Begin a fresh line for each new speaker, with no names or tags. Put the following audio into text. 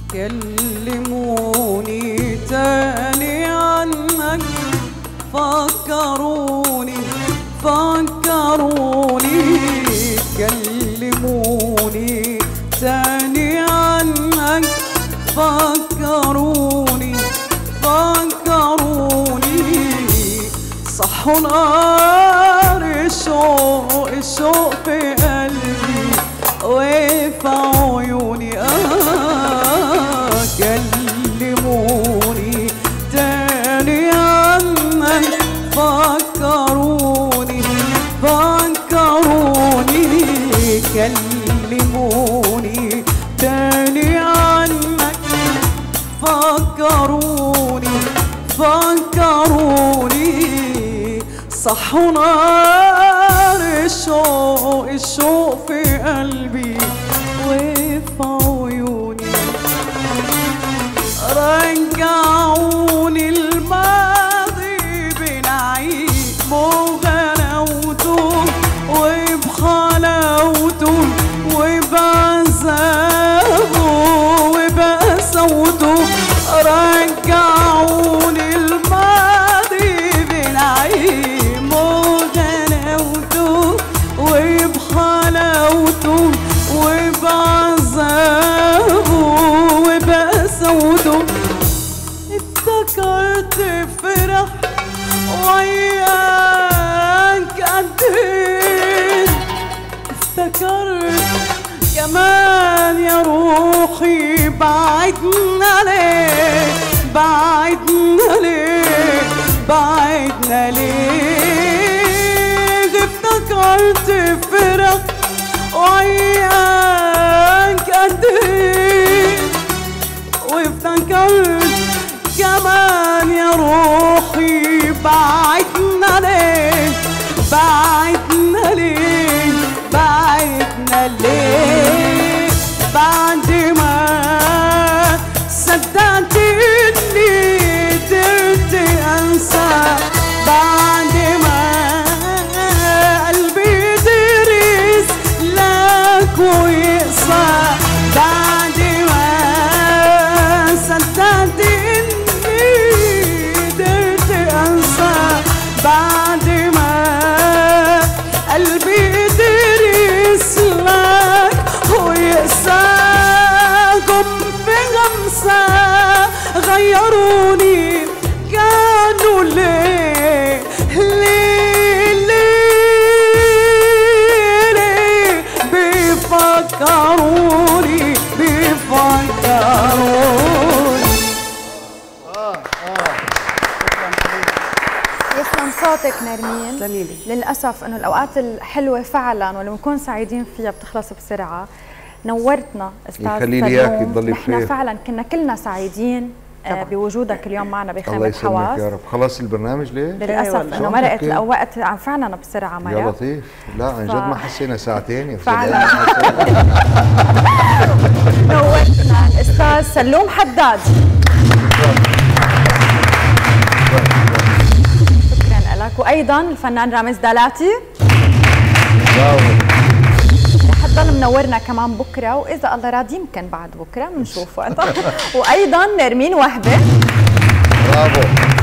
كلموني تاني عنك، فكروني كلموني تاني عنك، فكروني صحوا نار الشوق في قلبي وفي عيوني. كلموني تاني عنك، فكروني كلموني تاني عنك، فكروني صحوا نار الشوق في قلبي وفي عيوني. رجعوني الماضي بنعيم وغلاوته وبحلاوته وبعذابه وبقساوته. رجعوني الماضي بنعيم وغلاوته وبحلاوته وبعذابه وبقساوته. افتكرت فرح وياك قد ايه، افتكرت كمان يا روحي بعدنا ليه، افتكرت فرح وياك قد ايه، وافتكرت كمان يا روحي بعدنا ليه، بعد ما صدقت اني قدرت انسى، بعد ما قلبي درس لك ويقسى، بعد ما صدقت اني قدرت انسى، بعد ما قلبي درس لك ويقسى. جم في غمسة غيروني، كانوا ليه بيفكروني
يسلم صوتك نرمين. للأسف إنه الأوقات الحلوة فعلا واللي بنكون سعيدين فيها بتخلص بسرعة. نورتنا أستاذ سلوم، نحن فعلا كنا كلنا سعيدين بوجودك اليوم معنا بخيمة حواس. الله
يسلمك يا رب. خلص البرنامج ليه؟
للأسف إنه مرقت الوقت فعلا بسرعة مرة.
يا لطيف، لا عن جد ما حسينا ساعتين يا
فعلا. نورتنا الأستاذ سلوم حداد. شكرا لك. وأيضا الفنان رامز دلاتي رح تضل منورنا كمان بكره، واذا الله راد يمكن بعد بكره بنشوف وقتها. وايضا نرمين وهبه. برافو.